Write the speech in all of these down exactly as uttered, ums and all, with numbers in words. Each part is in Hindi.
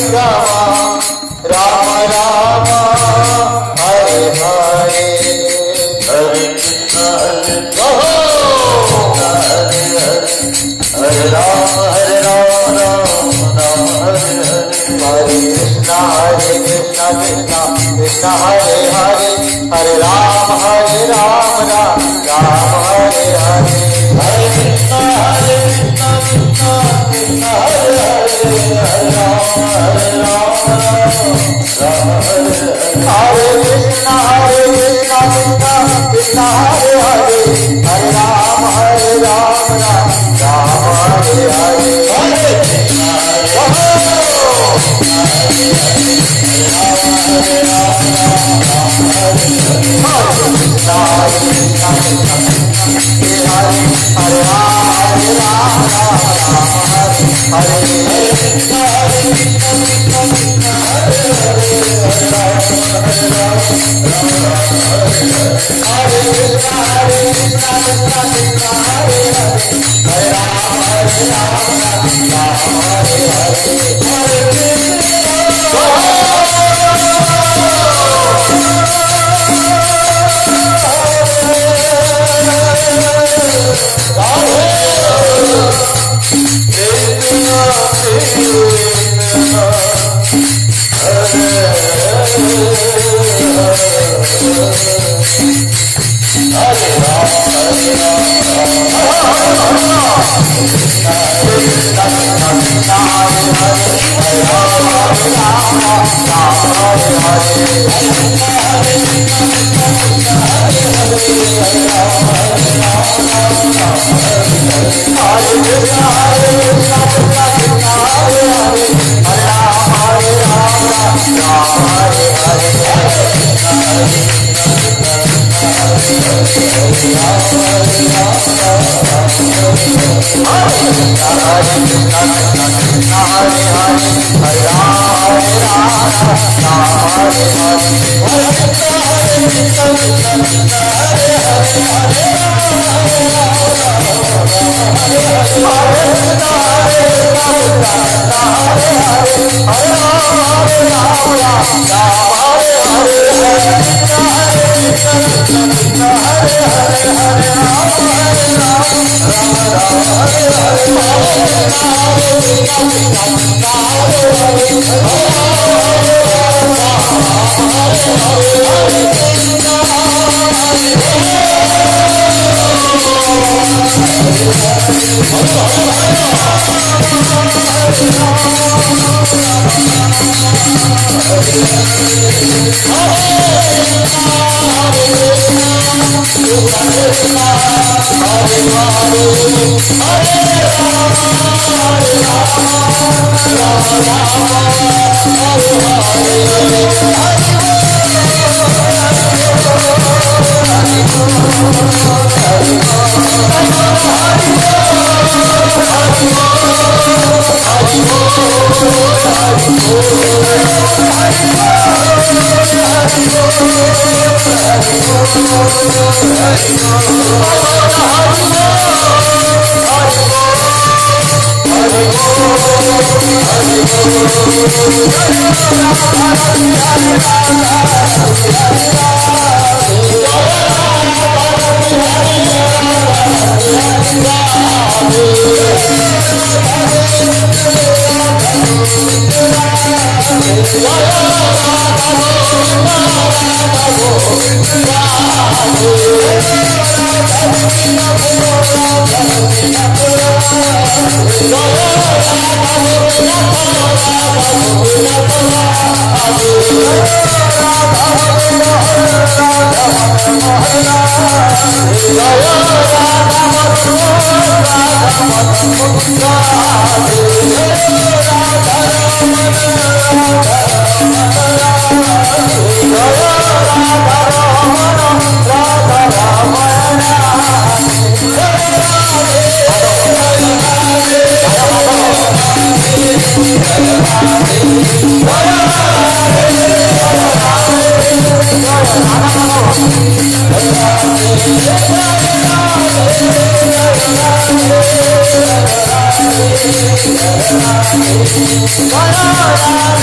Bye.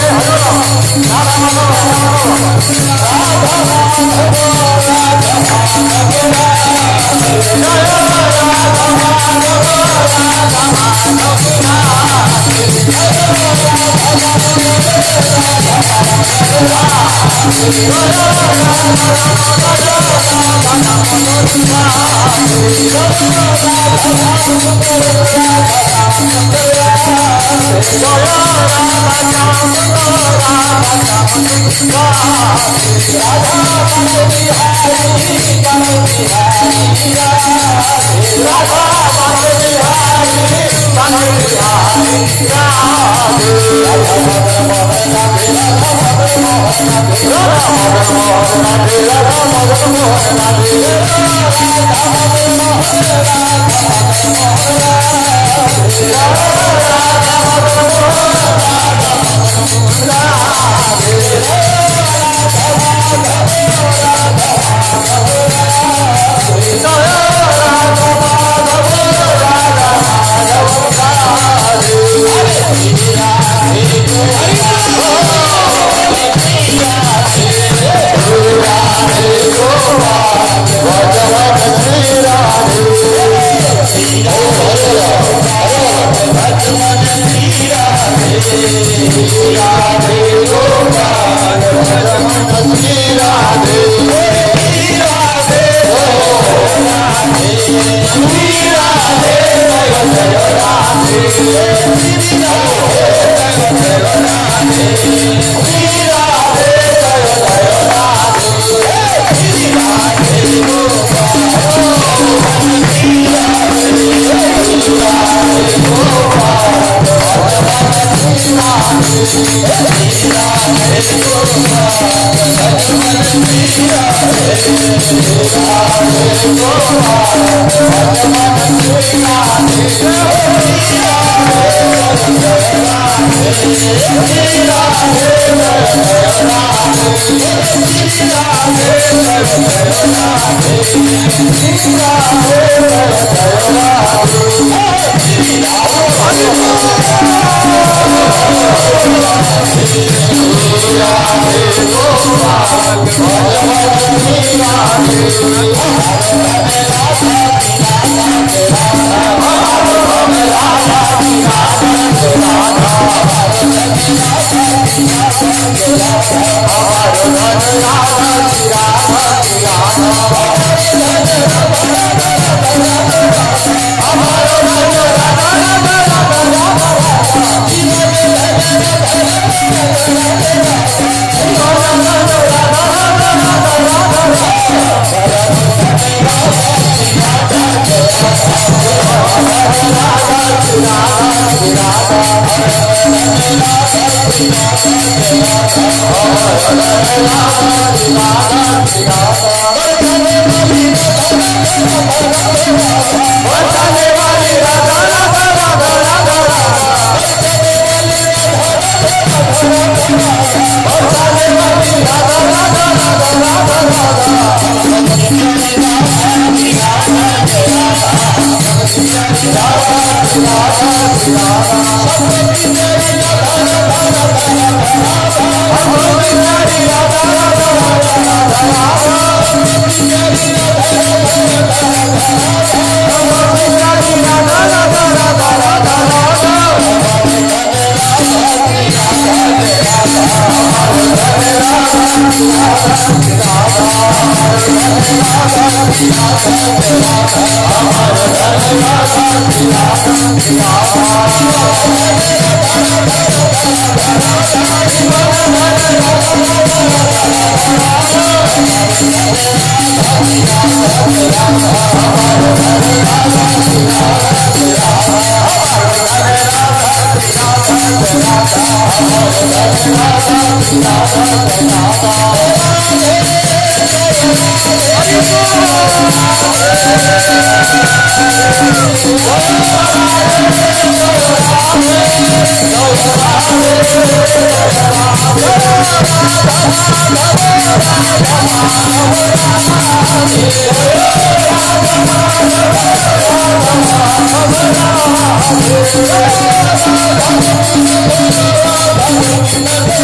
Thank you.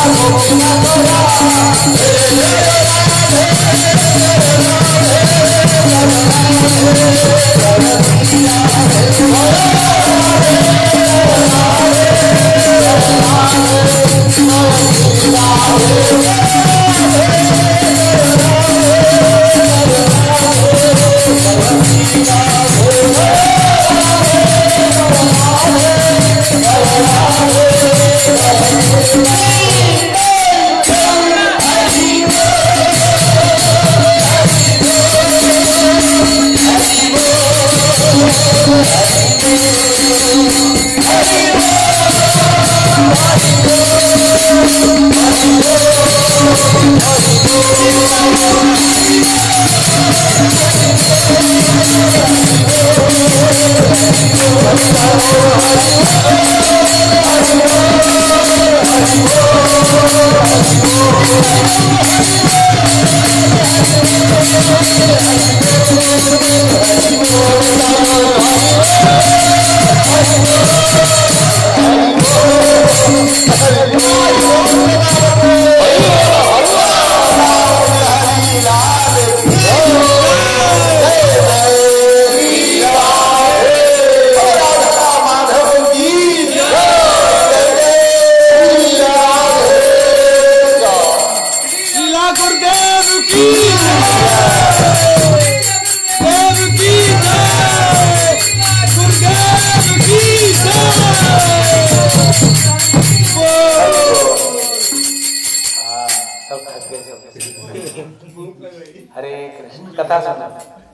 कथा सुनो।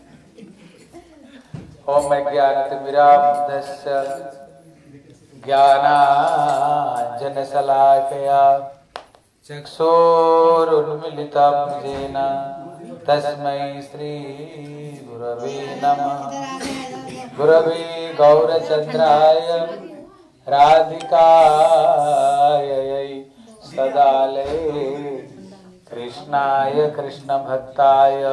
ओम ज्ञानतिमिरान्धस्य ज्ञानाञ्जनशलाकया चक्षुरुन्मीलितं येन तस्मै श्रीगुरवे नमः। गुरवे गौरचन्द्राय राधिकायै सदालये कृष्णाय कृष्णभक्ताय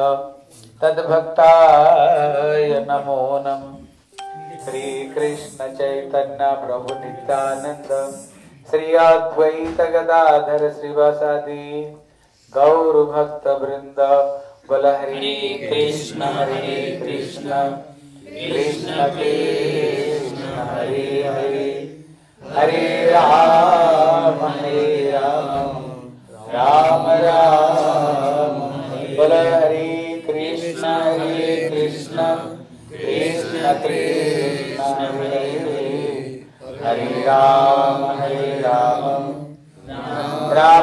तद्भक्ताय नमो नमः। श्री कृष्ण चैतन्य प्रभु नित्यानंद श्री अद्वैत गदाधर श्रीवासादि गौर भक्त वृंद बोल हरे कृष्ण हरे कृष्ण कृष्ण कृष्ण हरे हरे हरे राम हरे राम राम राम बोल हरे कृष्ण हरे कृष्ण कृष्ण कृष्ण हरे हरे राम हरे राम राम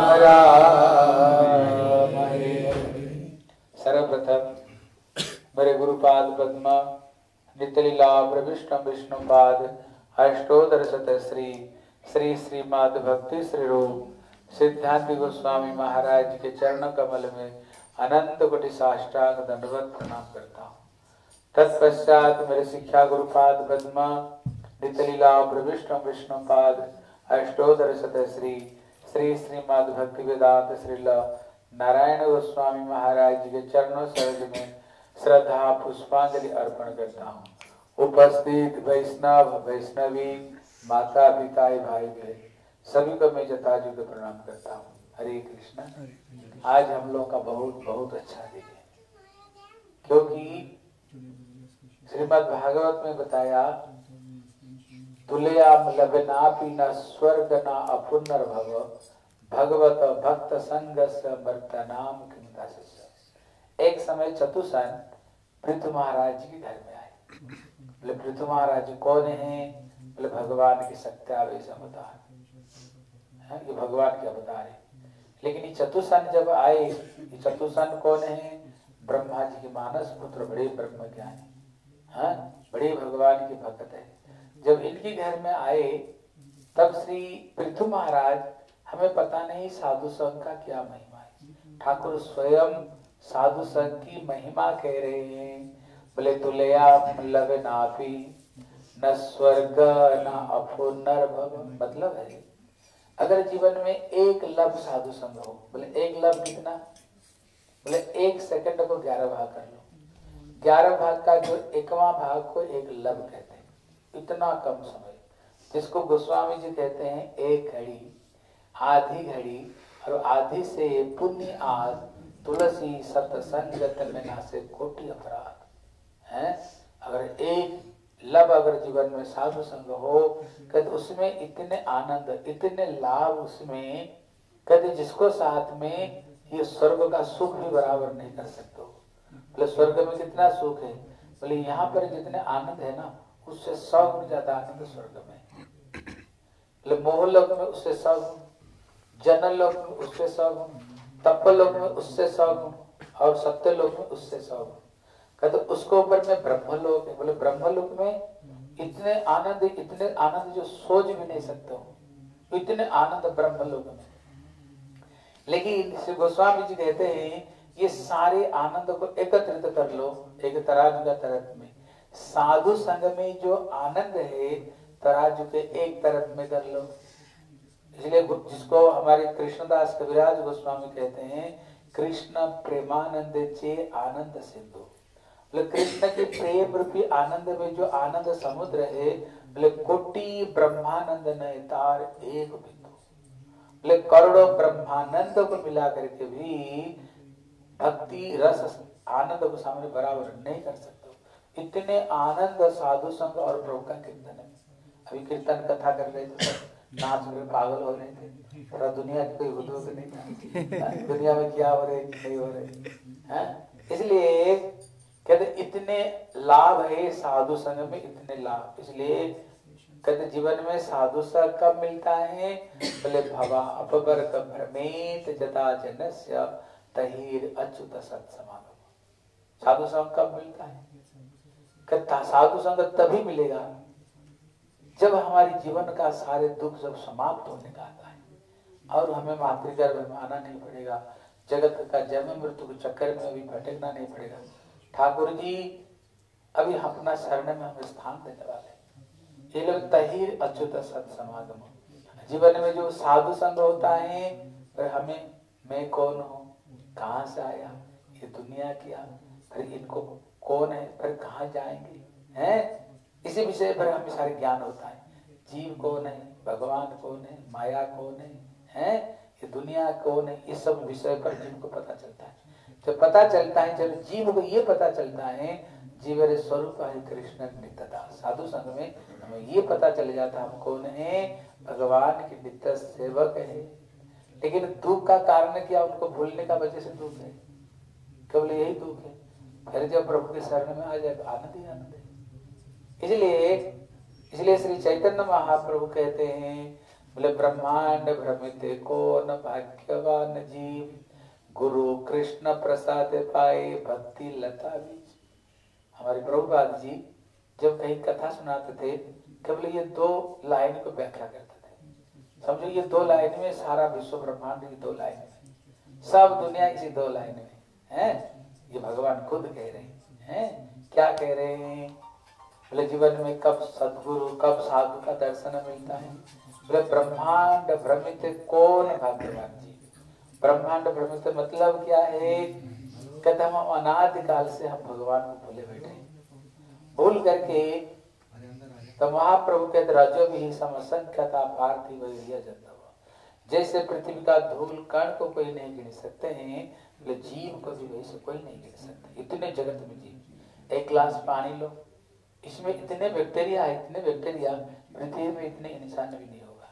राम हरे हरे। सर्वप्रथम मेरे गुरुपाद पद्म नित्यलीला प्रविष्णु विष्णुपाद अष्टोदर शत श्री श्री श्रीमद भक्ति श्री रूप सिद्धांत गोस्वामी महाराज के चरण कमल में अनंत कोटि साष्टांग दंडवत प्रणाम करता हूँ। तत्पश्चात मेरे शिक्षा गुरुपाद पद्म नित्यलीला प्रविष्णु विष्णुपाद अष्टोदर शत श्री श्री श्रीमद भक्ति वेदांत श्रील नारायण गोस्वामी महाराज जी के चरणों सरोज में श्रद्धा पुष्पांजलि अर्पण करता हूँ। उपस्थित वैष्णव वैष्णवी माता पिता भाई बहन सभी को मैं जताजुग प्रणाम करता हूँ। हरे कृष्ण। आज हम लोग का बहुत बहुत अच्छा दिन है, क्योंकि श्रीमद् भागवत में बताया तुलया लबनापि न स्वर्ग न अपुनर्भव भगवत भक्त संगस्य वर्तनाम किमुदास्य। एक समय चतुसन पृथु महाराज जी के घर में आए। बोले पृथु महाराज जी कौन है? बोले भगवान के सत्यावेश अवतार, ये भगवान के अवतार है। लेकिन ये चतुसन जब आए, ये चतुसन कौन है? ब्रह्मा जी के मानस पुत्र, बड़े ब्रह्म ज्ञानी, हाँ बड़े भगवान के भक्त है। जब इनके घर में आए तब श्री पृथु महाराज, हमें पता नहीं साधु संघ का क्या महिमा है। ठाकुर स्वयं साधु संघ की महिमा कह रहे हैं। बोले तुलया लबनापि न स्वर्ग न अपुनर्भव। मतलब है अगर जीवन में एक लब साधु संग हो, बोले एक लब कितना? बोले एक सेकंड को ग्यारह भाग कर लो, ग्यारह भाग का जो एकवां भाग को एक लब कहते हैं। इतना कम समय, जिसको गोस्वामी जी कहते हैं एक घड़ी, आधी घड़ी, और आदि से पुण्य आज तुलसी सतसंगत में नासे कोटि अपराध है। अगर एक लब अगर जीवन में साधु संग हो कद उसमें इतने आनंद इतने लाभ उसमें कद जिसको साथ में ये स्वर्ग का सुख भी बराबर नहीं कर सकते। बोले स्वर्ग में कितना सुख है, बोले यहाँ पर जितने आनंद है ना उससे सौ गुण ज्यादा आनंद स्वर्ग में। बोले मोह लोक में उससे सौ गुण, जनल लोक में उससे सौ गुण, तप लोक में उससे सौ गुण और सत्य लोक में उससे सौ गुण। कहते उसको ऊपर में ब्रह्म लोक है। बोले ब्रह्म लोक में इतने आनंद इतने आनंद जो सोच भी नहीं सकते हो, इतने आनंद ब्रह्म लोक में। लेकिन श्री गोस्वामी जी कहते हैं ये सारे आनंद को एकत्रित कर लो एक तराजू का तरफ में। साधु संग में जो आनंद है तराजू के एक तरफ में कर लो। इसलिए जिसको हमारे कृष्णदास कविराज गोस्वामी कहते हैं कृष्ण प्रेमानंद चे आनंद सिंधु। बोले कृष्ण के प्रेम रूपी आनंद में जो आनंद समुद्र है, बोले कोटि ब्रह्मानंद नए तार एक बिंदु। बोले करोड़ों ब्रह्मानंद को मिला करके भी भक्ति रस आनंद को सामने बराबर नहीं कर सकते। इतने आनंद साधु संग और प्रभु का कीर्तन है। अभी कीर्तन कथा कर रहे थे, नाच में पागल हो रहे थे, थोड़ा दुनिया की कोई उद्योग नहीं था, दुनिया में क्या हो रहे नहीं हो रहे हैं। इसलिए कहते इतने लाभ है साधु संग में, इतने लाभ। इसलिए कहते जीवन में साधु संग कब मिलता है, बोले भवा अपबर भ्रमेत जता जनस्य तहीर अच्युत सत्समागम। साधु संग कब मिलता है, कहता साधु संग तभी मिलेगा जब हमारी जीवन का सारे दुख जब समाप्त होने का आता है और हमें मातृगर्भ में आना नहीं पड़ेगा, जगत का जन्म मृत्यु के चक्कर में भी भटकना नहीं पड़ेगा। ठाकुर जी अभी अपना शरण में हमें स्थान देने वाले। ये लोग तहीर अच्युत सत्समागम, जीवन में जो साधु संग होता है फिर हमें मैं कौन हूँ, कहाँ से आया, ये दुनिया क्या, फिर इनको कौन है, फिर कहाँ जाएंगे हैं, इसी विषय पर हमें सारे ज्ञान होता है। जीव कौन है, भगवान कौन है, माया कौन है, हैं ये दुनिया कौन है, इस सब विषय पर जीव को पता चलता है। जब पता चलता है, जब जीव को ये पता चलता है जीव स्वरूप है कृष्ण नित्यता, साधु संग में हमें ये पता चल जाता है हम कौन है, भगवान के नित्य सेवक है। लेकिन दुख का कारण क्या, उनको भूलने का वजह से दुख है, केवल यही दुख है। फिर जब प्रभु के शरण में आ जाए तो आनंद ही आनंद है। इसलिए इसलिए श्री चैतन्य महाप्रभु कहते हैं, बोले ब्रह्मांड भ्रमित कौन भाग्यवान जीव, गुरु कृष्ण प्रसाद पाए भक्ति लता बीज। हमारे प्रभुपाद जी जब कहीं कथा सुनाते थे केवल ये दो लाइन को व्याख्या करते थे। समझो ये दो लाइन में सारा विश्व ब्रह्मांड की दो लाइन में, सब दुनिया इसी दो लाइन में है। ये भगवान खुद कह रहे हैं, क्या कह रहे हैं, बोले जीवन में कब सदगुरु कब साधु का दर्शन मिलता है। बोले ब्रह्मांड भ्रमित कौन भाग्यवान जी। ब्रह्मांड भ्रमित मतलब क्या है, कहते हम अनादिकाल से हम भगवान को भूले बैठे, भूल करके तो महाप्रभु कहते राजो भी समसंख्यता पार्थिव जनता, जैसे पृथ्वी का धूल कण को कोई नहीं गिन सकते हैं, बोले जीव को भी वैसे कोई नहीं गिन सकते। इतने जगत में जीव, एक गिलास पानी लो, इसमें इतने बैक्टीरिया है, इतने बैक्टीरिया, पृथ्वी में इतने इंसान भी नहीं होगा,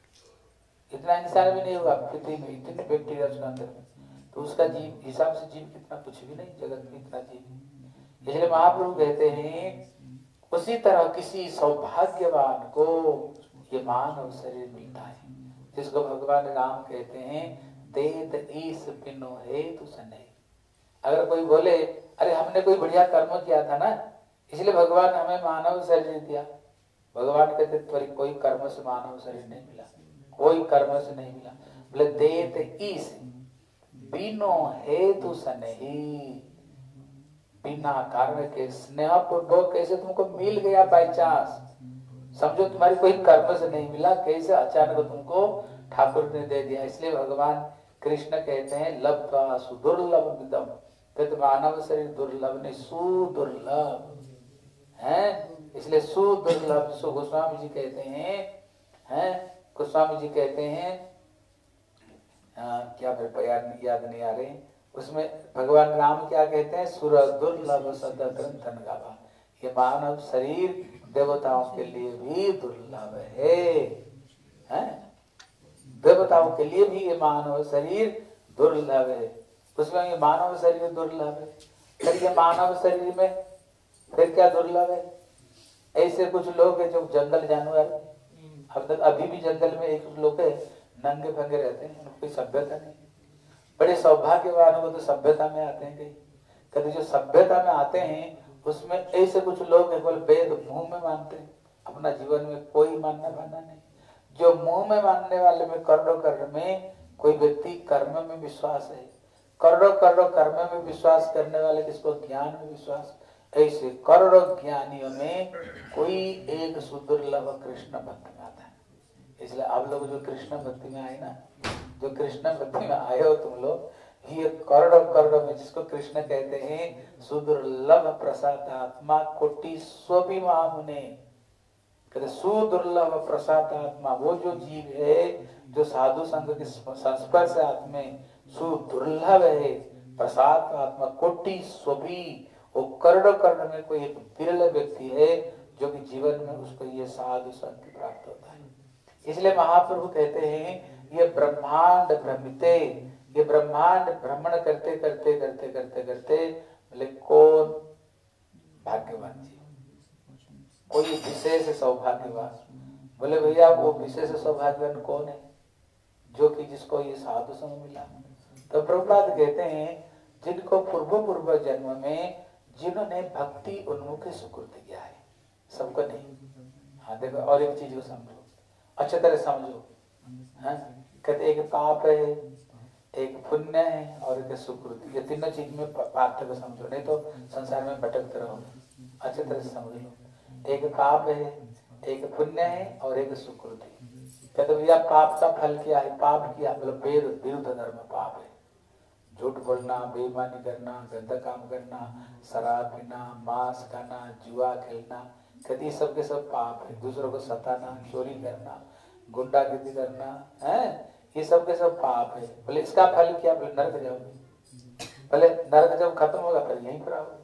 इतना इंसान भी नहीं होगा पृथ्वी में, इतने बैक्टीरिया उसके अंदर में, तो उसका जीव हिसाब से जीव कितना कुछ भी नहीं, जगत में इतना जीव। इसलिए महाप्रभु कहते हैं उसी तरह किसी सौभाग्यवान को ये मानव शरीर मिलता है, जिसको भगवान राम कहते हैं देत ईस पिनो हेतु सने। अगर कोई बोले अरे हमने कोई बढ़िया कर्म किया था ना इसलिए भगवान हमें मानव शरीर दिया, भगवान कहते त्वरित कोई कर्म से मानव शरीर नहीं मिला, कोई कर्म से नहीं मिला। बोले देत ईस बिनो हेतु सने, बिना कारण के स्नेह पूर्वक कैसे तुमको मिल गया बाई चांस, समझो तुम्हारी कोई कर्म से नहीं मिला, कैसे अचानक तुमको ठाकुर ने दे दिया। इसलिए भगवान कृष्ण कहते हैं लब्ध्वा सुदुर्लभ विदम, कहते मानव शरीर दुर्लभ नहीं सुदुर्लभ है, इसलिए सुदुर्लभ। सो गोस्वामी जी कहते हैं हैं गोस्वामी जी कहते हैं आ, क्या मेरे को याद याद नहीं आ रही, उसमें भगवान राम क्या कहते हैं, सुर दुर्लभ सदा ग्रंथन गावा, ये मानव शरीर देवताओं के लिए भी दुर्लभ है, हैं? देवताओं के लिए भी ये मानव शरीर दुर्लभ है, उसमें ये मानव शरीर दुर्लभ है, फिर ये मानव शरीर में फिर क्या दुर्लभ है? ऐसे कुछ लोग हैं जो जंगल जानवर, अब तक अभी भी जंगल में एक लोग है नंगे फंगे रहते हैं, उनको कोई सभ्यता नहीं, बड़े सौभाग्यवान को तो सभ्यता में आते हैं, कहीं कभी जो सभ्यता में आते हैं उसमें ऐसे कुछ लोग केवल वेद मुंह में मानते हैं, अपना जीवन में कोई मानना मानना नहीं। जो मुंह में मानने वाले में करोड़ों कर्म में कोई व्यक्ति कर्म में विश्वास है, करोड़ों करोड़ों कर्म में विश्वास करने वाले किसको ज्ञान में विश्वास, ऐसे करोड़ों ज्ञानियों में कोई एक सुदुर्लभ कृष्ण भक्त में आता है। इसलिए आप लोग जो कृष्ण भक्ति में आए ना, जो कृष्ण भक्ति में आए हो तुम लोग, ये करोड़ों करोड़ों में जिसको कृष्ण कहते हैं सुदुर्लभ प्रसादात्मा कोटि स्वपि महामुने, कहते सुदुर्लभ प्रसादात्मा, वो जो जीव है जो साधु संघ के संस्पर्श आत्मा सुदुर्लभ है, प्रसाद आत्मा कोटि स्वपि, वो करोड़ों करोड़ में कोई एक विरल व्यक्ति है जो कि जीवन में उसको ये साधु संग प्राप्त होता है। इसलिए महाप्रभु कहते हैं ये ब्रह्मांड भ्रमिते, ये ब्रह्मांड भ्रमण करते करते करते करते करते बोले कौन भाग्यवान जी, कोई विशेष सौभाग्यवान, बोले भैया वो विशेष सौभाग्यवान कौन है, जो कि जिसको ये साधु संग मिला। तो प्रभुपाद कहते हैं जिनको पूर्व पूर्व जन्म में जिन्होंने भक्ति उन्मुख सुकृति किया है, सबको नहीं। हाँ देखो और एक चीज को समझो, अच्छे तरह समझो, हाँ कहते एक पाप है, एक पुण्य है और एक सुकृति, ये तीनों चीज में पार्थक्य समझो, नहीं तो संसार में भटकते रहोगे। अच्छे तरह से समझ लो, एक पाप है, एक पुण्य है और एक सुकृति। कहते भैया पाप का फल क्या है, पाप किया मतलब विरुद्ध धर्म पाप है, झूठ बोलना, बेईमानी करना, गंदा काम करना, शराब पीना, मांस खाना, जुआ खेलना, कहती सब के सब पाप है। दूसरों को सताना, चोरी करना, गुंडागिर्दी करना, है ये सब के सब पाप है। बोले इसका फल क्या, बोले नरक जाओगे, बोले नरक जब खत्म होगा फिर यहीं पर आओगे।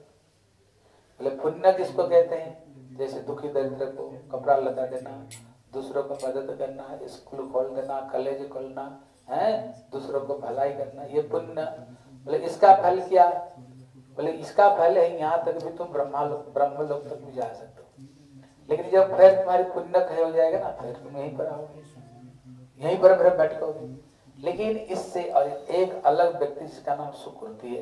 बोले पुण्य किसको कहते हैं, जैसे दुखी दरिद्र को कपड़ा लता देना, दूसरों को मदद करना, स्कूल खोल देना, कॉलेज खोलना, है दूसरों को भलाई करना, ये पुण्य। बोले इसका फल क्या, बोले इसका फल है यहाँ तक भी तुम ब्रह्मा ब्रह्म लोक तक भी जा सकते हो, लेकिन जब फिर तुम्हारी पुण्य क्षय हो जाएगा ना फिर तुम यहीं पर आओगे, यहीं पर फिर बैठोगे। लेकिन इससे और एक अलग व्यक्ति जिसका नाम सुकृति है,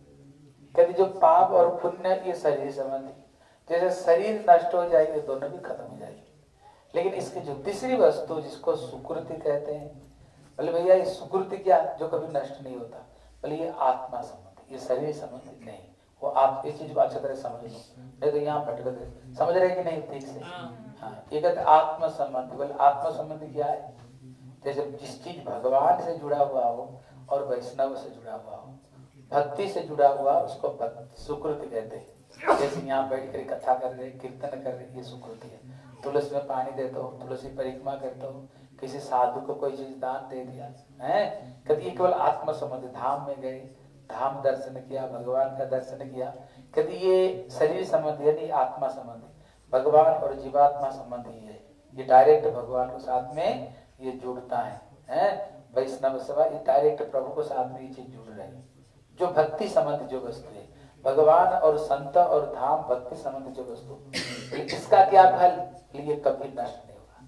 कहते जो पाप और पुण्य ये शरीर संबंधी, जैसे शरीर नष्ट हो जाएंगे दोनों भी खत्म हो जाएंगे, लेकिन इसकी जो तीसरी वस्तु जिसको सुकृति कहते हैं, बोले भैया ये सुकृति क्या, जो कभी नष्ट नहीं होता, बोले ये आत्मा संबंधी, ये शरीर संबंधी नहीं, वो आप इस चीज को अच्छी तरह समझ लो, नहीं तो यहाँ भटकते, समझ रहे कि नहीं ठीक से। हाँ ये कहते आत्म संबंधी, बोले आत्म संबंधी क्या है, जैसे जिस चीज भगवान से जुड़ा हुआ हो और वैष्णव से जुड़ा हुआ हो, भक्ति से जुड़ा हुआ उसको सुकृति कहते हैं। जैसे यहाँ बैठ कर कथा कर रहे, कीर्तन कर रहे, ये सुकृति है। तुलसी में पानी देते हो, तुलसी परिक्रमा करते हो, किसी साधु को कोई चीज दान दे दिया है, कभी केवल आत्म संबंधी, धाम में गए, धाम दर्शन किया, भगवान का दर्शन किया, कभी ये शरीर संबंधी है नहीं, आत्मा संबंधी, भगवान और जीवात्मा संबंधी है, ये डायरेक्ट भगवान के साथ में ये जुड़ता है, हैं वैष्णव सेवा, ये डायरेक्ट प्रभु के साथ में ये चीज जुड़ रही है। जो भक्ति संबंधी जो वस्तु है, भगवान और संत और धाम भक्ति संबंधी जो वस्तु, इसका क्या फल, ये कभी नष्ट नहीं होगा,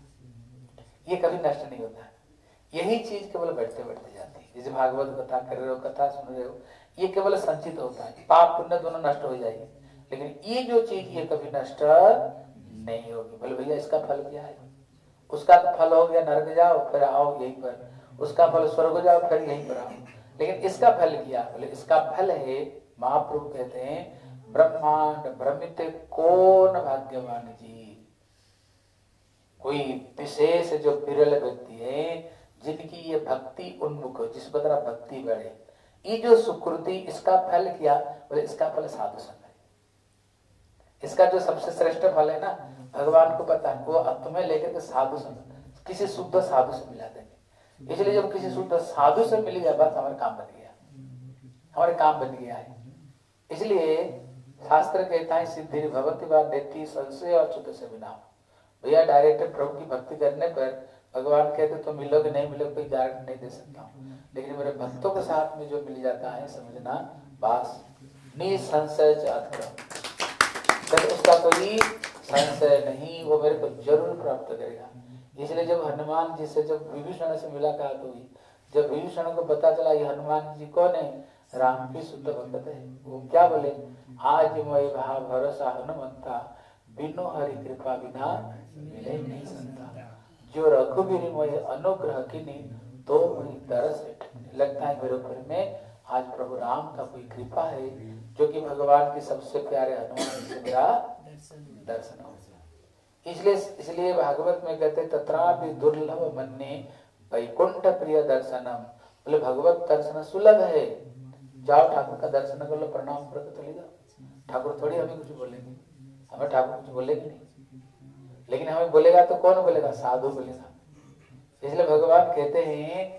ये कभी नष्ट नहीं होता। यही चीज केवल बैठते बैठते जाती है, जैसे भागवत कथा कर रहे हो, कथा सुन रहे हो, ये केवल संचित होता है, पाप पुण्य दोनों नष्ट हो जाएंगे, लेकिन ये जो चीज ये कभी नष्ट नहीं होगी। बोले भैया इसका फल क्या है, उसका तो फल हो गया नरक जाओ फिर आओ यहीं पर, उसका फल स्वर्ग जाओ फिर यहीं पर आओ, लेकिन इसका फल क्या, बोले इसका फल है, महाप्रभु कहते हैं ब्रह्मांड भ्रमित कौन भाग्यवान जी, कोई विशेष जो विरल व्यक्ति है जिनकी ये भक्ति उन्मुख हो, जिस तरह भक्ति बढ़े, ये जो सुकृति, इसका फल क्या, बोले इसका फल साधु संग है। इसका जो सबसे श्रेष्ठ फल है ना, भगवान को पता है, वो तुम्हें लेकर के साधु संग, किसी शुद्ध साधु से मिला देंगे, इसलिए जब किसी शुद्ध साधु से मिल गया बस हमारा काम बन गया, हमारे काम बन गया है। इसलिए शास्त्र कहता है सिद्धि भगवती बात देती संशय और शुद्ध से बिना। भैया डायरेक्ट प्रभु की भक्ति करने पर भगवान कहते तो मिलोगे नहीं मिलोगे कोई गारंटी नहीं दे सकता हूँ, लेकिन मेरे भक्तों के साथ में जो मिल जाता है समझना बस निसंशय तो उसका कोई संशय नहीं, वो मेरे को जरूर प्राप्त करेगा। इसलिए जब हनुमान जी से जब विभीषण से मुलाकात हुई, जब विभीषण को पता चला ये हनुमान जी कौन है, राम की शुद्ध भक्त है, वो क्या बोले, आज मोहि भा भरोसा हनुमंता बिनु हरि कृपा बिना मिले नहीं संता, जो रघुबीर मोहि अनुग्रह कीनी तो मोहि तरस। लगता है मेरे ऊपर में आज प्रभु राम का कोई कृपा है, जो कि भगवान के सबसे प्यारे हनुमान से मेरा दर्शन हो गया। इसलिए इसलिए भागवत में कहते तत्रापि दुर्लभ मन्ये वैकुंठ प्रिय दर्शनम, बोले भगवत दर्शन सुलभ है, जाओ ठाकुर का दर्शन कर लो, प्रणाम करके चले जाओ। ठाकुर थोड़ी हमें कुछ बोलेंगे, हमें ठाकुर कुछ बोलेंगे नहीं, लेकिन हमें बोलेगा तो कौन बोलेगा, साधु बोलेगा। इसलिए भगवान कहते हैं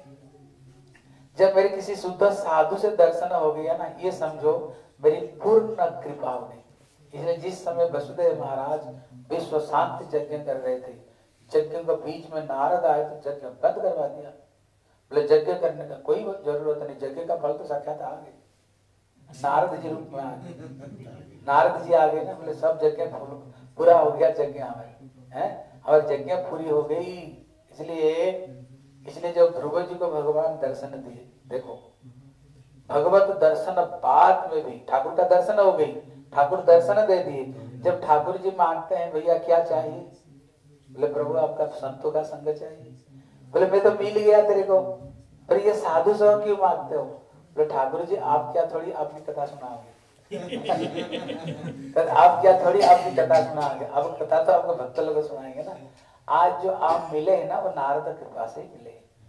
जब मेरे किसी शुद्ध साधु से दर्शन हो गया ना, ये समझो मेरी पूर्ण कृपा हो गई। इसलिए जिस समय वसुदेव महाराज विश्व शांति यज्ञ कर रहे थे, यज्ञ के बीच में नारद आए तो यज्ञ बंद करवा दिया। बोले यज्ञ करने का कोई जरूरत नहीं, यज्ञ का फल तो साक्षात आ गए, नारद जी रूप में आ गए, नारद जी आ गए ना, बोले सब यज्ञ पूरा हो गया, यज्ञ हमारे हैं हमारी यज्ञ पूरी हो गई। इसलिए इसलिए जब ध्रुव जी को भगवान दर्शन दिए, देखो भगवत दर्शन बाद में भी ठाकुर का दर्शन हो गई, ठाकुर दर्शन दे दिए। जब ठाकुर जी मांगते हैं भैया क्या चाहिए, बोले प्रभु आपका संतों का संग चाहिए। बोले मैं तो मिल गया तेरे को, पर ये साधु सौ क्यों मांगते हो, बोले ठाकुर जी आप क्या थोड़ी आपकी कथा सुनाओगे आप क्या थोड़ी आपकी कथा सुनाओगे, अब कथा तो आपको भक्त लोग सुनाएंगे ना। आज जो आप मिले हैं ना वो नारद कृपा से मिले,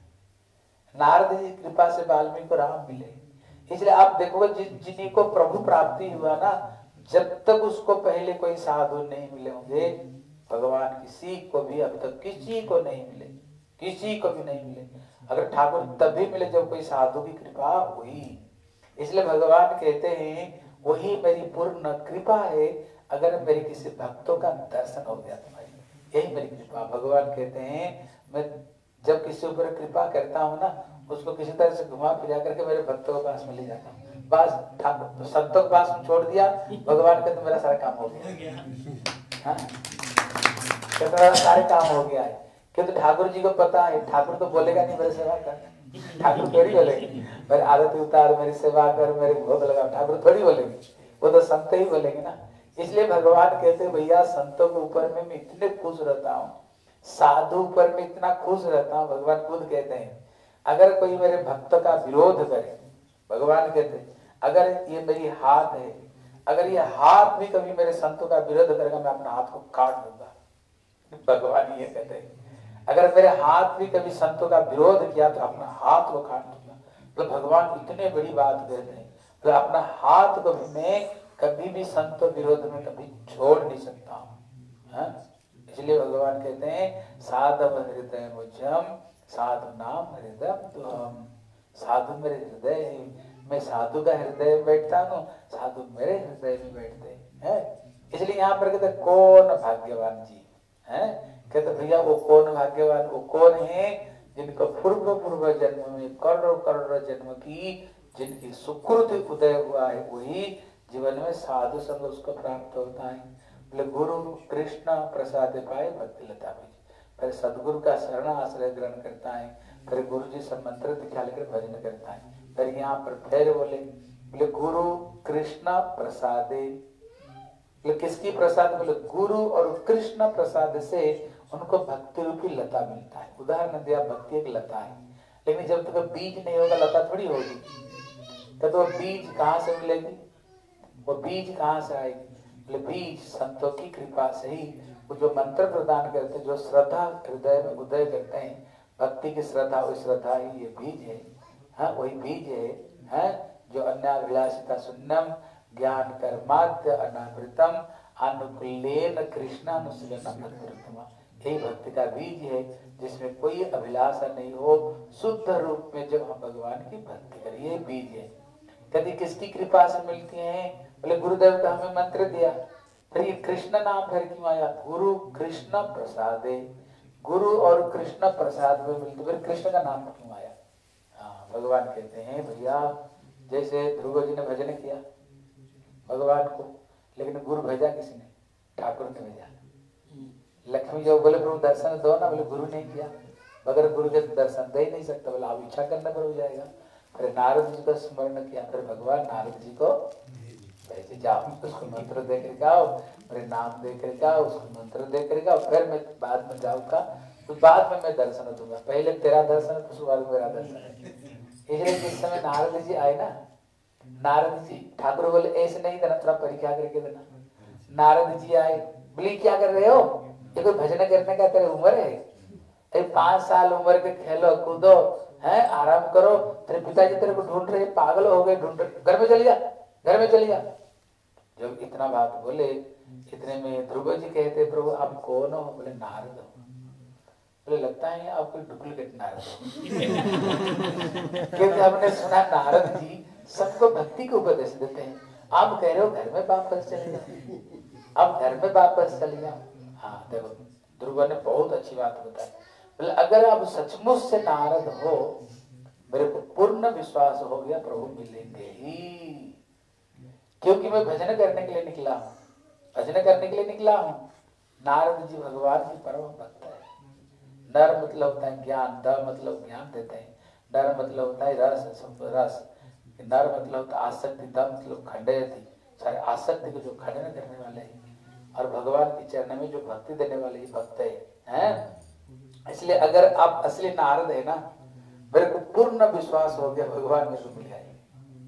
नारद जी कृपा से वाल्मीकि को राम मिले। इसलिए आप देखोगे जिन जिन्हीं को प्रभु प्राप्ति हुआ ना, जब तक उसको पहले कोई साधु नहीं मिले होंगे, भगवान किसी को भी अब तक किसी को नहीं मिले, किसी को भी नहीं मिले। अगर ठाकुर तभी मिले जब कोई साधु की कृपा हुई। इसलिए भगवान कहते हैं वही मेरी पूर्ण कृपा है, अगर मेरे किसी भक्तों का दर्शन हो गया तुम्हारी, यही मेरी कृपा। भगवान कहते हैं मैं जब किसी ऊपर कृपा करता हूँ ना, उसको किसी तरह से घुमा फिरा करके मेरे भक्तों के पास में ले जाता हूँ। बस ठाकुर तो संतों के पास में छोड़ दिया, भगवान कहते मेरा सारा काम हो गया, हाँ कहते मेरा सारे काम हो गया है। क्योंकि ठाकुर जी को पता है ठाकुर तो बोलेगा नहीं मेरी सेवा कर, ठाकुर थोड़ी बोलेगी मेरी आरती उतार, मेरी सेवा कर, मेरे भोग लगा, ठाकुर थोड़ी बोलेंगे, वो तो संत ही बोलेंगे ना। इसलिए भगवान कहते भैया संतों के ऊपर में मैं इतने खुश रहता हूँ, साधु ऊपर में इतना खुश रहता हूँ। भगवान खुद कहते हैं अगर कोई मेरे भक्त का विरोध करे, भगवान कहते हैं अगर ये मेरी हाथ है, अगर ये हाथ भी कभी मेरे संतों का विरोध करेगा मैं अपना हाथ को काट दूंगा। भगवान ये कहते हैं अगर मेरे हाथ भी कभी संतों का विरोध किया तो अपना हाथ को काट दूंगा। तो भगवान इतने बड़ी बात कहते हैं तो अपना हाथ को भी मैं कभी भी संतों विरोध में कभी छोड़ नहीं सकता हूँ। इसलिए भगवान कहते हैं साधव हृदय मुझम साधु नाम हृदय तुम, साधु मेरे हृदय है, मैं साधु का हृदय में बैठता हूँ, साधु मेरे हृदय में बैठते हैं। इसलिए यहाँ पर कहते कौन भाग्यवान जी है, कहते भैया वो कौन भाग्यवान, वो कौन है जिनको पूर्व पूर्व जन्म में करोड़ों करोड़ों जन्म की जिनकी सुकृति उदय हुआ है, वही जीवन में साधु संग उसको प्राप्त होता है। बोले गुरु कृष्ण प्रसाद पाए भक्ति लता भी, फिर सदगुरु का शरण आश्रय ग्रहण करता है, फिर गुरु जी से मंत्र दीक्षा लेकर भजन करता है। फिर यहाँ पर फिर बोले बोले गुरु कृष्ण प्रसादे, बोले किसकी प्रसाद, बोले गुरु और कृष्ण प्रसाद से उनको भक्ति रूपी लता मिलता है। उदाहरण दिया भक्ति एक लता है, लेकिन जब तक बीज नहीं होगा लता थोड़ी होगी, तो वो बीज कहाँ से मिलेगी, वो बीज कहाँ से आएगी, बोले बीज संतों की कृपा से ही, वो जो मंत्र प्रदान करते हैं, जो श्रद्धा हृदय में उदय करते हैं, भक्ति की श्रद्धा, वही श्रद्धा ही ये बीज है। हाँ वही बीज है, है जो अन्याभिलाषिता शून्यम ज्ञान कर्माद्य अनावृतम अनुकूलेन कृष्णानुशीलन भक्तिरुत्तमा, यही भक्ति का बीज है, जिसमें कोई अभिलाषा नहीं हो, शुद्ध रूप में जब हम भगवान की भक्ति करें, ये बीज है। कभी किसकी कृपा से मिलती है? बोले गुरुदेव का हमें मंत्र दिया। फिर ये कृष्ण नाम फिर क्यों आया? गुरु कृष्ण प्रसादे, गुरु और कृष्ण प्रसाद में मिलते, फिर कृष्ण का नाम क्यों आया? हाँ, भगवान कहते हैं भैया, जैसे ध्रुव जी ने भजन किया भगवान को, लेकिन गुरु भेजा किसी ने? ठाकुर ने भेजा। लक्ष्मी जो बोले प्रभु दर्शन दो ना, बोले गुरु नहीं किया, बगैर गुरु के दर्शन दे ही नहीं सकता, बोले आप इच्छा करने पर हो जाएगा। फिर नारद जी को स्मरण किया, फिर भगवान नारद जी को भेजे, जाओ उसको मंत्र दे कर आओ, मेरे नाम दे कर आओ, उसको मंत्र दे कर आओ, फिर मैं बाद में जाऊंगा, तो बाद में मैं दर्शन दूंगा, पहले तेरा दर्शन है उसके बाद मेरा दर्शन है। इसलिए जिस समय नारद जी आए ना, नारद जी ठाकुर बोले ऐसे नहीं देना, थोड़ा परीक्षा करके देना। नारद जी आए, बोले क्या कर रहे हो? ये कोई भजन करने का तेरी उम्र है? पांच साल उम्र के खेलो कूदो है, आराम करो, तेरे पिताजी तेरे को ढूंढ रहे, पागल हो गए, ढूंढ रहे, घर में चली जा, घर में चली जा। जब इतना बात बोले, इतने में ध्रुव जी कहते प्रभु आप कौन हो? बोले नारद हो। बोले लगता है आप कोई डुप्लीकेट नारद हो। क्योंकि हमने सुना नारद जी सबको भक्ति को उपदेश देते हैं, आप कह रहे हो घर में वापस चले जाओ, अब घर में वापस चले जाओ। हाँ देखो, ध्रुव ने बहुत अच्छी बात बताई, बोले अगर आप सचमुच से नारद हो, मेरे को पूर्ण विश्वास हो गया प्रभु मिलेंगे ही, क्योंकि मैं भजन करने के लिए निकला हूँ, भजन करने के लिए निकला हूँ। नारद जी भगवान की परम भक्त है। नर मतलब होता है ज्ञान, द मतलब ज्ञान देते हैं, नर मतलब होता है रस, रस, नर मतलब होता है आसक्ति, द मतलब खंडयति, सारे आसक्ति को जो खंडन करने वाले हैं, और भगवान के चरण में जो भक्ति देने वाले ही भक्त है, हैं? इसलिए अगर आप असली नारद है ना, मेरे को पूर्ण विश्वास हो गया भगवान में मिल जाएंगे,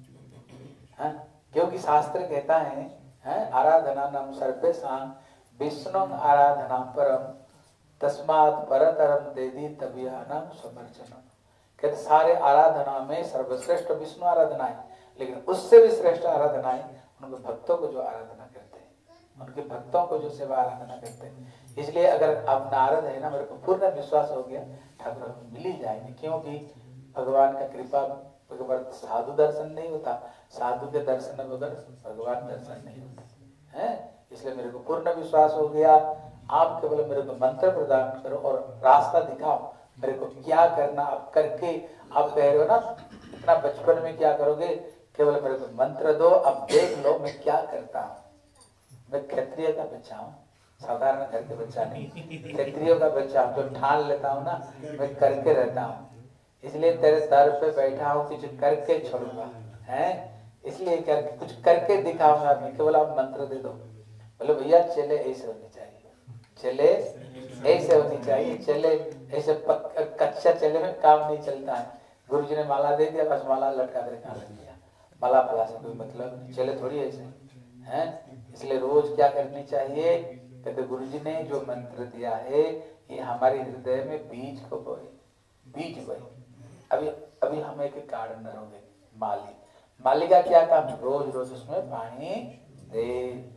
क्योंकि शास्त्र कहता है, है? आराधना नाम सर्वेषां विष्णु आराधना परम तस्मात् परतरम देदी तबियानाम समर्चनम। कहते सारे आराधना में सर्वश्रेष्ठ विष्णु आराधना है, लेकिन उससे भी श्रेष्ठ आराधना है उनके भक्तों को जो आराधना करते हैं, उनके भक्तों को जो सेवा आराधना करते हैं। इसलिए अगर आप नारद है ना, मेरे को पूर्ण विश्वास हो गया ठाकुर मिल ही जाएंगे, क्योंकि भगवान का कृपा बगैर साधु दर्शन नहीं होता, साधु के दर्शन बगैर भगवान दर्शन नहीं होता है। इसलिए मेरे को पूर्ण विश्वास हो गया, आप केवल मेरे को मंत्र प्रदान करो और रास्ता दिखाओ, मेरे को क्या करना आप करके। आप कह रहे हो ना इतना बचपन में क्या करोगे, केवल मेरे को मंत्र दो, अब देख लो मैं क्या करता हूँ। मैं क्षत्रिय का बच्चा हूँ, साधारण घर के बच्चा नहीं, क्षत्रियों का बच्चा हूँ, जो ठान लेता हूँ ना मैं करके रहता हूँ, इसलिए तेरे दर पे बैठा हूँ, कुछ करके छोड़ूंगा है, इसलिए कर, कुछ करके दिखाऊंगा मैं, केवल आप मंत्र दे दो। बोले भैया चले ऐसे होनी चाहिए, चले ऐसे होनी चाहिए, चले ऐसे कच्चा चले में काम नहीं चलता है। गुरुजी ने माला दे दिया, बस माला लटका कर खा दिया, माला फला से कोई मतलब नहीं, चले थोड़ी ऐसे हैं। इसलिए रोज क्या करनी चाहिए, कहते गुरुजी ने जो मंत्र दिया है ये हमारे हृदय में बीज को बोए, बीज बोए। अभी अभी हम एक गार्डनर हो गए, माली, माली का क्या काम, रोज रोज उसमें पानी दे।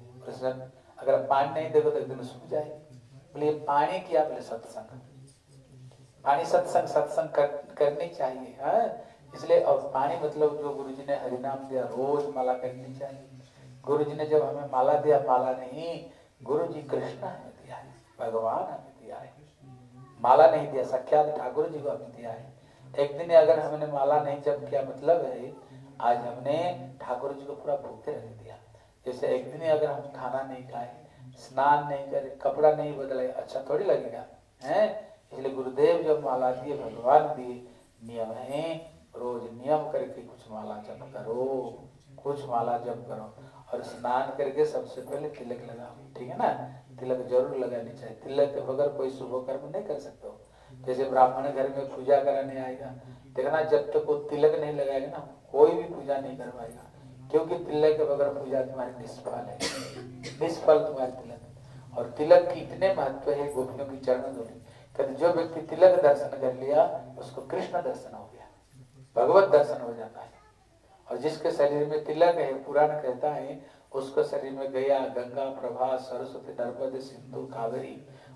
अगर पानी नहीं देगा तो एक दिन सूख जाए। बोले पानी किया, बोले सत्संग, पानी सत्संग, सत्संग कर, करनी चाहिए है। इसलिए और पानी मतलब जो गुरुजी ने हरिनाम दिया, रोज माला करनी चाहिए। गुरुजी ने जब हमें माला दिया, माला नहीं, गुरुजी कृष्ण हमें दिया है, भगवान हमें दिया है, माला नहीं दिया, साक्षात ठाकुर जी को हमें दिया है। एक दिन अगर हमने माला नहीं जप किया, मतलब है आज हमने ठाकुर जी को पूरा भूखे रख दिया। जैसे एक दिन अगर हम खाना नहीं खाए, स्नान नहीं करे, कपड़ा नहीं बदले, अच्छा थोड़ी लगेगा है। इसलिए गुरुदेव जब माला दिए, भगवान दिए, नियम है रोज नियम करके कुछ माला जप करो, कुछ माला जप करो, और स्नान करके सबसे पहले तिलक लगाओ, ठीक है ना, तिलक जरूर लगानी चाहिए। तिलक के बगैर कोई शुभ कर्म नहीं कर सकते हो। जैसे ब्राह्मण घर में पूजा कराने आएगा, देखना जब तक वो तिलक नहीं लगाएगा ना, कोई भी पूजा नहीं करवाएगा, क्योंकि तिलक के बगैर पूजा तुम्हारी निष्फल है, निष्फल तुम्हारी तिलक। और तिलक की इतने महत्व है, गोपियों की चरण धूलि, कहते जो व्यक्ति तिलक दर्शन कर लिया उसको कृष्ण दर्शन हो गया, भगवत दर्शन हो जाता है। और जिसके शरीर में तिलक है, पुराण कहता है उसको शरीर में गया, गंगा, प्रभा, सरस्वती, नर्मदे, सिंधु, कावेरी,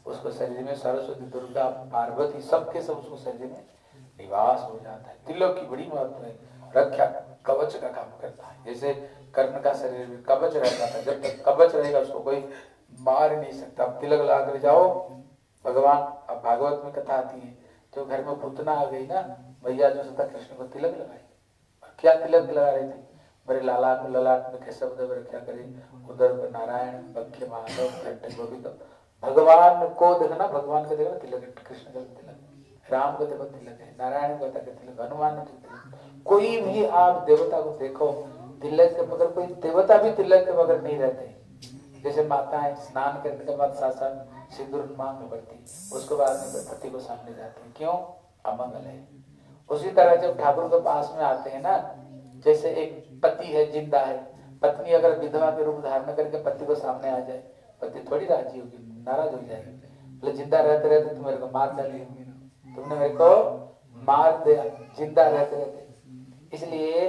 उसको शरीर में सरस्वती, दुर्गा, पार्वती सबके सब उसको शरीर में निवास हो जाता है। तिलक की बड़ी महत्व है, रक्षा कवच का काम करता है। जैसे कर्ण का शरीर में कवच रहता था, जब तक कवच रहेगा उसको कोई मार नहीं सकता। तिलक लगा कर जाओ भगवान, अब भागवत में कथा आती है, जो घर में पुतना आ गई ना, भैया जो सता कृष्ण को तिलक लगाई। क्या तिलक लगा रही थी? मेरे लाला को ललाट में कैसे रक्षा करे, उधर पर नारायण, बख्य माधव, गोविंद। भगवान को देखना, भगवान को देखना तिलक, कृष्ण का तिलक, राम को देखो तिलक है, नारायण को तिलक, हनुमान को तिलक। कोई भी आप देवता को देखो तिलक के बगैर, कोई देवता भी तिलक के बगैर नहीं रहते। जैसे माताएं स्नान करने के बाद साथ साथ सिंदूर मांग पड़ती, उसके बाद में पति को सामने जाते हैं, क्यों? अमंगल है। उसी तरह जब ठाकुर के पास में आते हैं ना, जैसे एक पति है, जिंदा है, पत्नी अगर विधवा के रूप धारण करके पति को सामने आ जाए, पति थोड़ी राजी होगी, नाराज हो जाएगी। बोले जिंदा रहते रहते तुम मेरे को मार डाली, तुमने मेरे को मार दिया जिंदा रहते रहते। इसलिए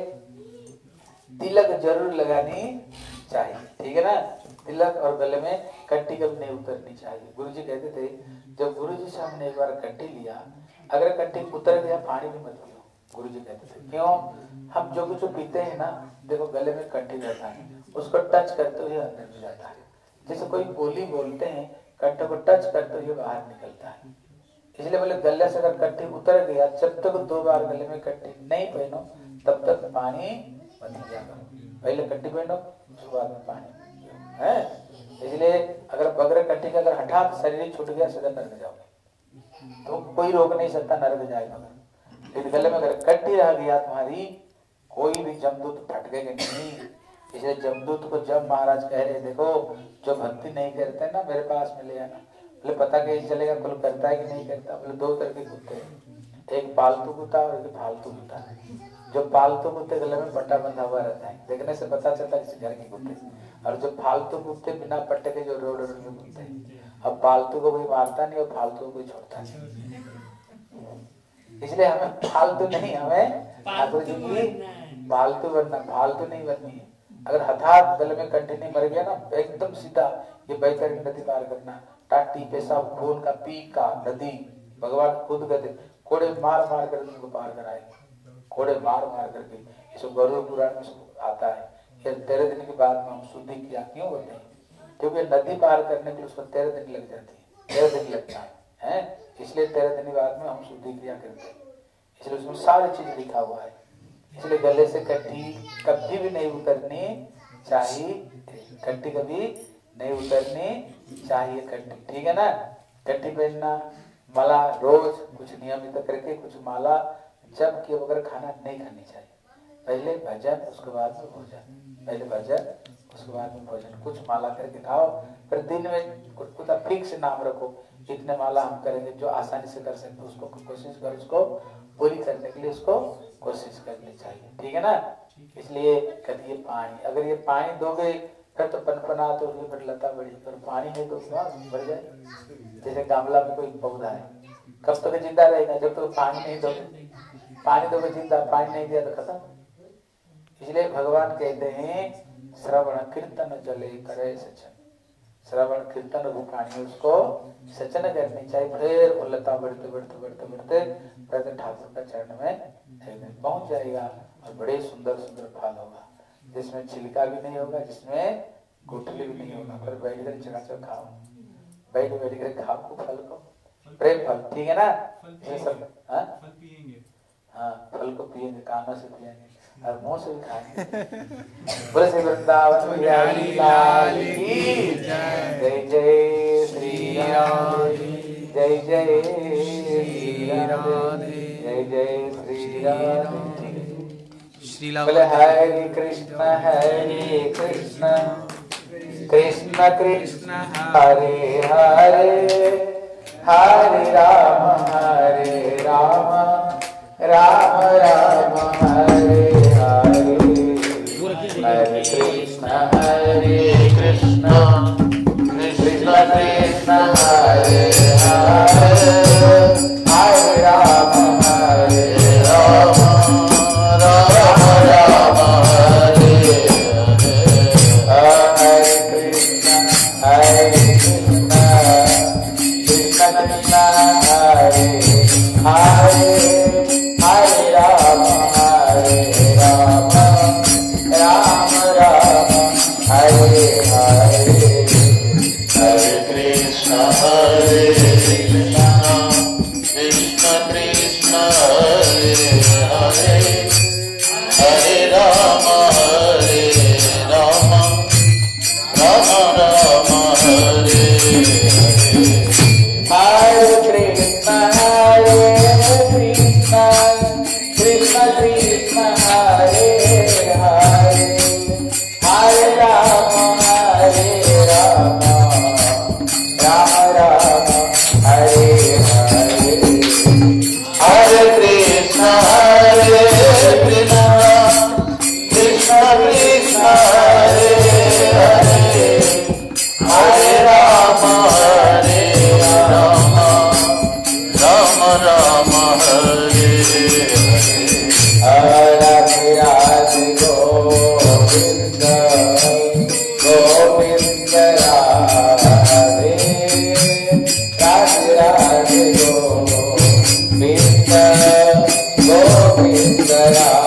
तिलक जरूर लगानी चाहिए, ठीक है ना। तिलक और गले में कट्टी कभी नहीं उतरनी चाहिए। गुरुजी कहते थे, जब गुरुजी से हमने एक बार कट्टी लिया, अगर कट्टी उतर गया पानी भी मत पियो, गुरुजी कहते थे। क्यों? हम जो कुछ पीते हैं ना, देखो गले में कट्टी रहता है, उसको टच करते हुए अंदर जाता है। जैसे कोई बोली बोलते हैं, कट्टे को टच करते हुए बाहर निकलता है। इसलिए बोले गले से अगर कट्टी उतर गया, जब तक दो बार गले में कट्टी नहीं पहनो तब तक पानी मत पिया करो। पहले कट्टी पहनो, उसके बाद में पानी है। इसलिए अगर बगैर कट्टी का अगर हठात शरीर छूट गया, सीधा नरक जाओगे, तो कोई रोक नहीं सकता, नरक जाएगा। लेकिन गले में अगर कट्टी रह गया तुम्हारी, कोई भी जमदूत फटकेगा नहीं। इसलिए जमदूत को जब महाराज कह रहे, देखो जो भक्ति नहीं करते ना मेरे पास में ले आना। बोले पता कैसे चलेगा, कुल करता है कि नहीं करता? बोले दो तरह के कुत्ते, एक पालतू कुत्ता और एक फालतू कुत्ता। जो पालतू कुत्ते गले में पट्टा बंधा हुआ रहता है, देखने से पता चलता है घर के कुत्ते। और जो फालतू कुत्ते बिना पट्टे के जो रोड रोड में घूमते हैं, अब फालतू को कोई मारता नहीं और फालतू को कोई छोड़ता नहीं। इसलिए हमें फालतू नहीं, हमें ठाकुर जी की फालतू बनना, फालतू नहीं बननी है। अगर हठात गले में कंटिन्यू मर गया ना, एकदम सीधा ये बैतरणी नदी पार करना, टाटी पेशाब खून का पी का नदी, भगवान खुद कहते कोड़े मार मार कर तुमको पार कराए, कोड़े मार मार करके। इसको गरुड़ पुराण में आता है, ये तेरह दिन के बाद में हम शुद्धि किया। क्यों बोलते हैं? क्योंकि नदी पार करने के लिए उसको तेरह दिन लग जाती है, तेरह दिन लगता है, है? इसलिए तेरह दिन के बाद में हम शुद्धि क्रिया करते हैं। इसलिए उसमें सारी चीज लिखा हुआ है। इसलिए गले से कट्टी कभी भी नहीं उतरनी चाहिए, कट्टी कभी नहीं उतरनी चाहिए कट्टी, ठीक है ना। कट्टी पहनना, माला रोज कुछ नियमित करके कुछ माला जब के बगैर खाना नहीं खानी चाहिए। पहले भजन, उसके बाद में भोजन, पहले भजन उसके बाद में भोजन। कुछ माला करके खाओ, फिर दिन में कुछ फिक्स नाम रखो, इतने माला हम करेंगे, जो आसानी से कर सकते उसको कोशिश कर, उसको पूरी करने के लिए उसको कोशिश करनी चाहिए, ठीक है ना। इसलिए कहती है पानी, अगर ये पानी दोगे फिर तो पनपना तो फिर लता बड़ी, पर पानी नहीं तो बढ़ जाए। जैसे गमला में कोई पौधा है, कब तक जिंदा रहेगा? जब तक तो पानी नहीं दोगे, पानी दोगे जिंदा, पानी नहीं दिया तो खत्म। इसलिए भगवान कहते हैं श्रवण कीर्तन जले करे सचन, श्रवण कीर्तन रूपाणी उसको सचन करनी चाहिए। फिर वो लता बढ़ते बढ़ते बढ़ते बढ़ते बढ़ते ठाकुर का चरण में पहुंच जाएगा और बड़े सुंदर सुंदर फल होगा, जिसमें छिलका भी नहीं होगा, जिसमें गुठली भी नहीं होगा। फिर बैठ कर चकाचक खाओ, बैठ बैठ कर खाओ को फल को, प्रेम फल, ठीक है ना। ये सब हाँ, फल को पिएंगे, कानों से पिएंगे और मुंह से भी खाएंगे। बोले श्री वृंदावन बिहारी लाल की जय, जय श्री राधे, जय जय श्री राधे, जय जय श्री राधे। बोले हरे कृष्ण हरे कृष्ण कृष्ण कृष्ण हरे हरे, हरे राम हरे राम राम राम हरे हरे, हरे कृष्ण हरे कृष्ण कृष्ण कृष्ण हरे हरे, हरे राम हरे राम राम राम हरे हरे, हरे कृष्ण हरे Krishna Hare Hare Rama Hare Rama Rama Rama Hare Hare Hare Krishna Hare Krishna Krishna Krishna Hare Hare Hare Rama Hare Rama Rama Rama Hare Hare Krishna Hare Krishna Krishna Krishna Hare Hare Hare Rama Hare Rama Rama Rama Hare Hare Hare Krishna Hare Krishna Krishna Krishna Hare Hare Hare Rama Hare Rama Rama Rama Hare Hare Radhe Radhe Govinda Govinda Radhe Radhe Radhe Govinda Govinda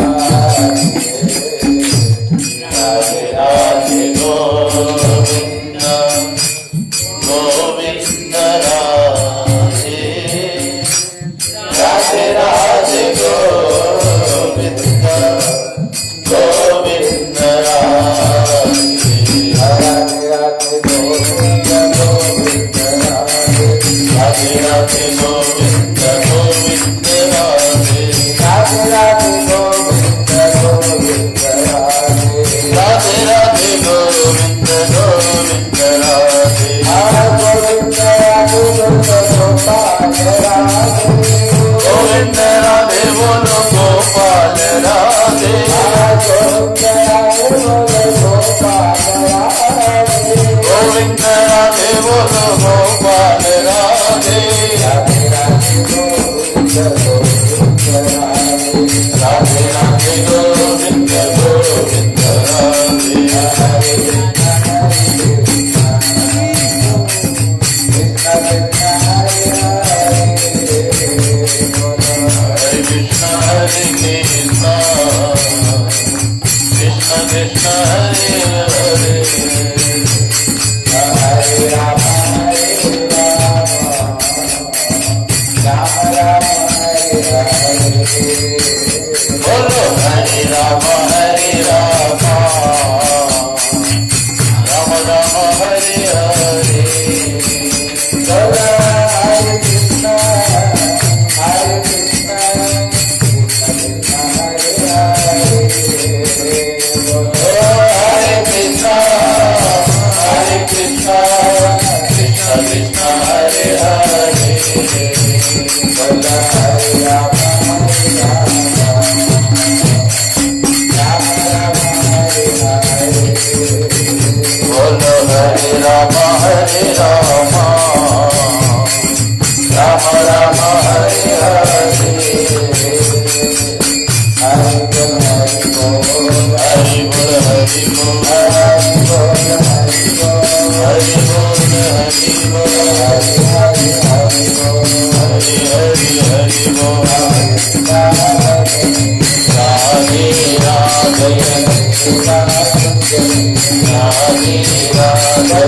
Radhe Radhe Radhe Govinda Govinda Radhe Radhe Radhe Govinda Govinda Radhe Radhe Radhe Govinda Govinda Radhe Radhe Radhe Govinda Govinda Radhe Radhe Radhe Govinda Govinda Radhe Radhe Radhe Govinda Govinda Radhe Govinda Radhe Gopal Radhe Govinda Radhe Bolo Gopal Radhe Govinda Radhe Gopal Radhe Govinda Radhe Bolo Gopal Radhe Radhe Radhe Govinda Govinda Radhe Radhe Radhe Govinda Govinda Radhe Hare Krishna Hare Krishna Krishna Krishna Krishna Hare Hare Hare Krishna Krishna Krishna Hare Hare Hare Rama Hare Rama Rama Rama Hare Hare Bolo Hare Rama Hare Rama Rama Rama Hare Hare Hare Krishna Hare Krishna Krishna Krishna Hare Hare Hare Krishna Hare Krishna Krishna Krishna Hare Hare Hare Rama Hare Rama Rama Rama Hare Hare Hare Bol Hare Bol Hari Bol Hari Bol Hare Bol Hare Bol Hari Bol Hari Bol Hare Hare Hare Bol Hari Hari Hari Bol Radhe Radhe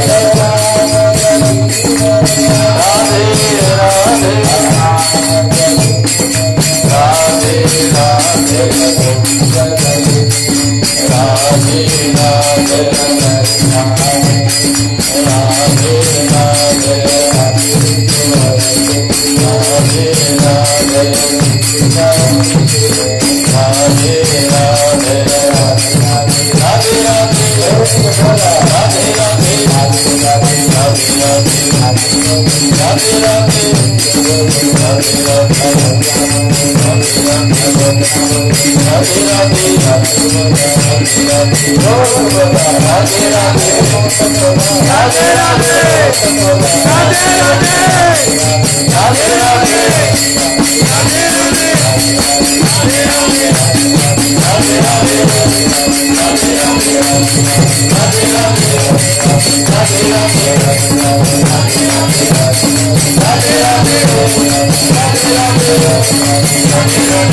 Radhe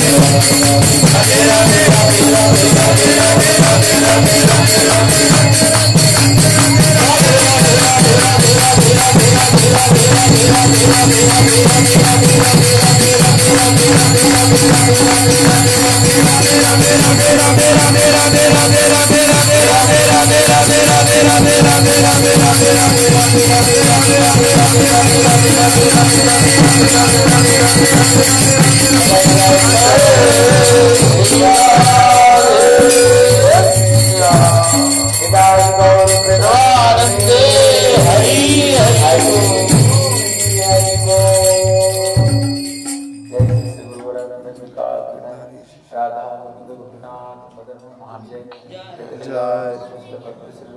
Radha Govind Gopinath Madan Mohan जय